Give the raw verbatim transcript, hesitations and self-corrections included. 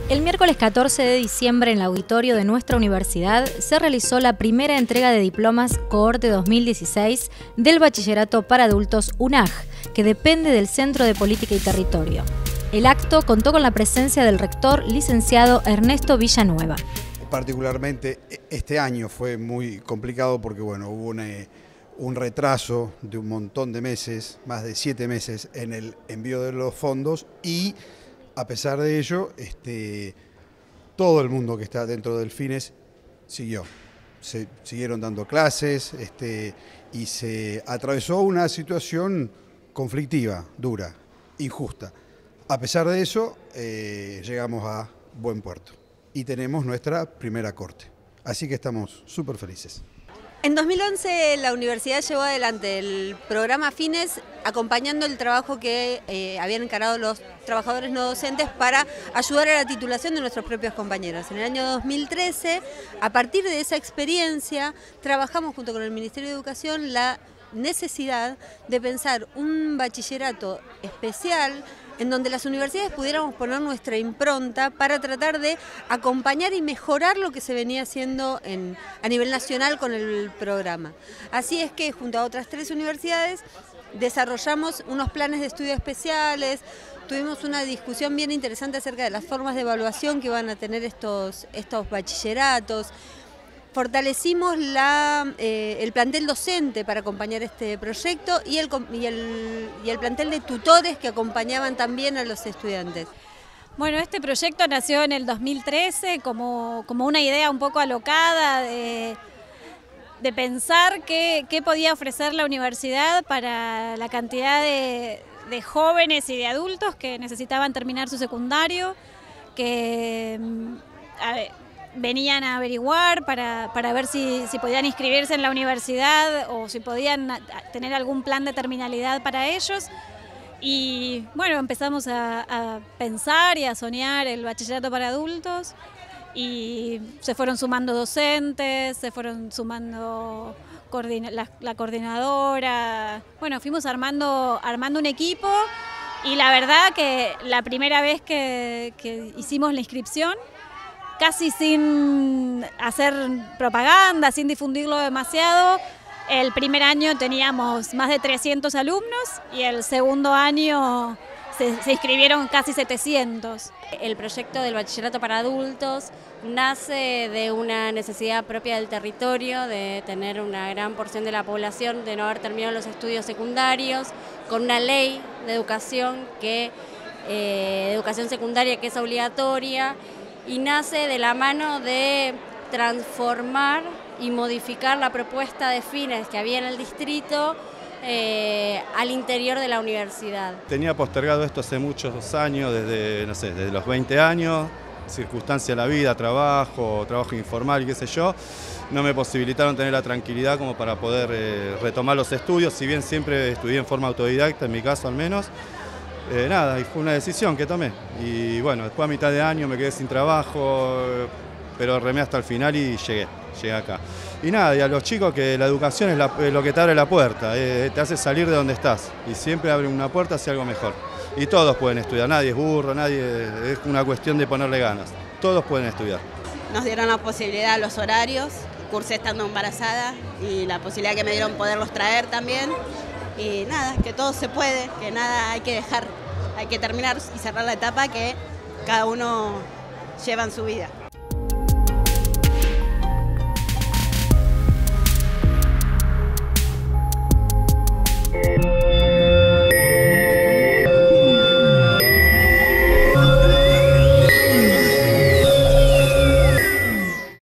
El miércoles catorce de diciembre en el auditorio de nuestra universidad se realizó la primera entrega de diplomas Cohorte dos mil dieciséis del Bachillerato para Adultos U N A G, que depende del Centro de Política y Territorio. El acto contó con la presencia del rector, licenciado Ernesto Villanueva. Particularmente este año fue muy complicado porque bueno, hubo una, un retraso de un montón de meses, más de siete meses en el envío de los fondos, y a pesar de ello, este, todo el mundo que está dentro del FINES siguió. Se siguieron dando clases este, y se atravesó una situación conflictiva, dura, injusta. A pesar de eso, eh, llegamos a buen puerto y tenemos nuestra primera corte. Así que estamos súper felices. En dos mil once la universidad llevó adelante el programa FINES acompañando el trabajo que eh, habían encarado los trabajadores no docentes para ayudar a la titulación de nuestros propios compañeros. En el año dos mil trece, a partir de esa experiencia, trabajamos junto con el Ministerio de Educación la necesidad de pensar un bachillerato especial en donde las universidades pudiéramos poner nuestra impronta para tratar de acompañar y mejorar lo que se venía haciendo en, a nivel nacional con el programa. Así es que junto a otras tres universidades desarrollamos unos planes de estudio especiales, tuvimos una discusión bien interesante acerca de las formas de evaluación que van a tener estos, estos bachilleratos. Fortalecimos la, eh, el plantel docente para acompañar este proyecto y el, y, el, y el plantel de tutores que acompañaban también a los estudiantes. Bueno, este proyecto nació en el dos mil trece como, como una idea un poco alocada de, de pensar qué, qué podía ofrecer la universidad para la cantidad de, de jóvenes y de adultos que necesitaban terminar su secundario, que a ver, venían a averiguar para, para ver si, si podían inscribirse en la universidad o si podían tener algún plan de terminalidad para ellos. Y bueno, empezamos a, a pensar y a soñar el bachillerato para adultos y se fueron sumando docentes, se fueron sumando coordina, la, la coordinadora. Bueno, fuimos armando, armando un equipo y la verdad que la primera vez que, que hicimos la inscripción, casi sin hacer propaganda, sin difundirlo demasiado, el primer año teníamos más de trescientos alumnos y el segundo año se, se inscribieron casi setecientos. El proyecto del bachillerato para adultos nace de una necesidad propia del territorio, de tener una gran porción de la población de no haber terminado los estudios secundarios, con una ley de educación, que, eh, de educación secundaria que es obligatoria, y nace de la mano de transformar y modificar la propuesta de FINES que había en el distrito eh, al interior de la universidad. Tenía postergado esto hace muchos años, desde, no sé, desde los veinte años, circunstancias de la vida, trabajo, trabajo informal y qué sé yo, no me posibilitaron tener la tranquilidad como para poder eh, retomar los estudios, si bien siempre estudié en forma autodidacta, en mi caso al menos. Eh, nada, y fue una decisión que tomé. Y bueno, después a mitad de año me quedé sin trabajo, pero remé hasta el final y llegué, llegué acá. Y nada, y a los chicos que la educación es, la, es lo que te abre la puerta, eh, te hace salir de donde estás y siempre abre una puerta hacia algo mejor. Y todos pueden estudiar, nadie es burro, nadie, es una cuestión de ponerle ganas. Todos pueden estudiar. Nos dieron la posibilidad, los horarios, cursé estando embarazada y la posibilidad que me dieron poderlos traer también. Y nada, que todo se puede, que nada hay que dejar, hay que terminar y cerrar la etapa que cada uno lleva en su vida.